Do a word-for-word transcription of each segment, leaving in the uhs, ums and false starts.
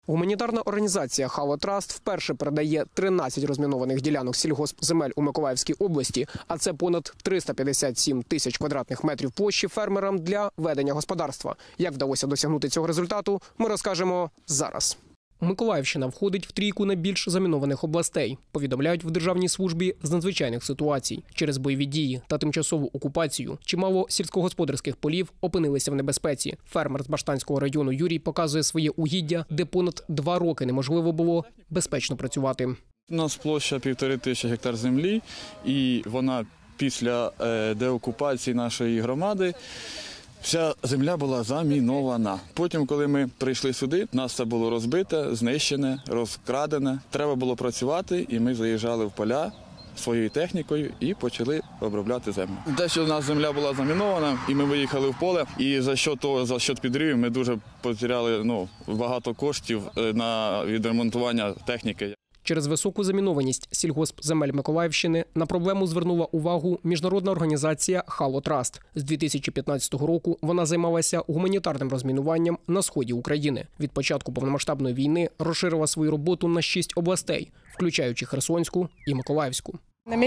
Гуманітарна організація «Хало Траст» вперше передає тринадцять розмінованих ділянок сільгоспземель у Миколаївській області, а це понад триста п'ятдесят сім тисяч квадратних метрів площі фермерам для ведення господарства. Як вдалося досягнути цього результату, ми розкажемо зараз. Миколаївщина входить в трійку найбільш замінованих областей, повідомляють в Державній службі з надзвичайних ситуацій. Через бойові дії та тимчасову окупацію чимало сільськогосподарських полів опинилися в небезпеці. Фермер з Баштанського району Юрій показує своє угіддя, де понад два роки неможливо було безпечно працювати. У нас площа півтори тисячі гектар землі, і вона після деокупації нашої громади вся земля була замінована. Потім, коли ми прийшли сюди, нас все було розбите, знищене, розкрадене. Треба було працювати, і ми заїжджали в поля своєю технікою і почали обробляти землю. Те, що у нас земля була замінована, і ми виїхали в поле, і за що того, за счет підривів ми дуже потеряли ну, багато коштів на відремонтування техніки. Через високу замінованість сільгоспземель Миколаївщини на проблему звернула увагу міжнародна організація «Хало Траст». З дві тисячі п'ятнадцятого року вона займалася гуманітарним розмінуванням на сході України. Від початку повномасштабної війни розширила свою роботу на шість областей, включаючи Херсонську і Миколаївську.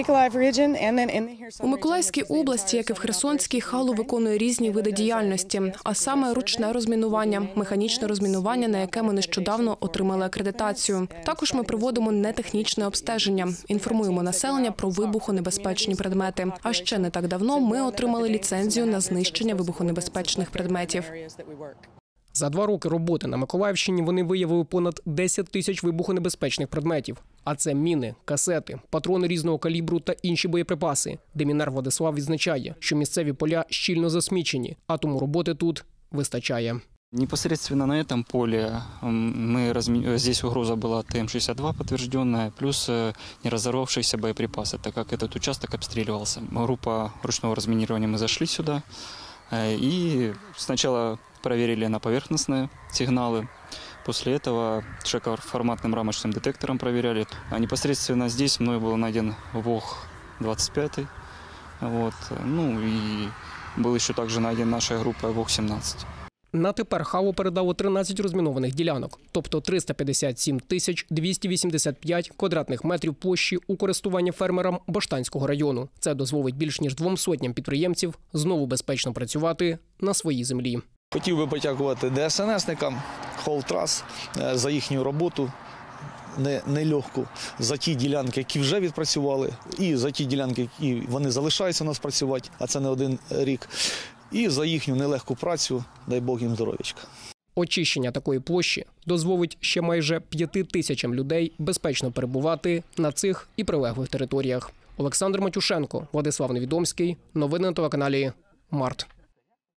У Миколаївській області, як і в Херсонській, «Хало» виконує різні види діяльності, а саме ручне розмінування, механічне розмінування, на яке ми нещодавно отримали акредитацію. Також ми проводимо нетехнічне обстеження, інформуємо населення про вибухонебезпечні предмети. А ще не так давно ми отримали ліцензію на знищення вибухонебезпечних предметів. За два роки роботи на Миколаївщині вони виявили понад десять тисяч вибухонебезпечних предметів. А це міни, касети, патрони різного калібру та інші боєприпаси. Демінар Владислав відзначає, що місцеві поля щільно засмічені, а тому роботи тут вистачає. Непосредственно на этом поле мы разми... здесь угроза была Т М шестьдесят два подтвержденная, плюс не разорвавшиеся боеприпасы, так как этот участок обстреливался. Группа ручного разминирования, мы зашли сюда и сначала проверили на поверхностные сигналы. После этого широкоформатным рамочным детектором проверяли. А непосредственно здесь мной был найден ВОГ двадцать пять. Вот. Ну и был еще также найден нашей группой ВОГ сімнадцять. На тепер «Хало» передало тринадцять розмінованих ділянок, тобто триста п'ятдесят сім тисяч двісті вісімдесят п'ять квадратних метрів площі у користування фермерам Баштанського району. Це дозволить більш ніж двом сотням підприємців знову безпечно працювати на своїй землі. Хотів би подякувати Де Ес Ен Есникам, «Хало Траст» за їхню роботу, нелегку, за ті ділянки, які вже відпрацювали, і за ті ділянки, які вони залишаються у нас працювати, а це не один рік, і за їхню нелегку працю, дай Бог їм здоров'ячка. Очищення такої площі дозволить ще майже п'яти тисячам людей безпечно перебувати на цих і прилеглих територіях. Олександр Матюшенко, Владислав Невідомський. Новини на телеканалі «Март».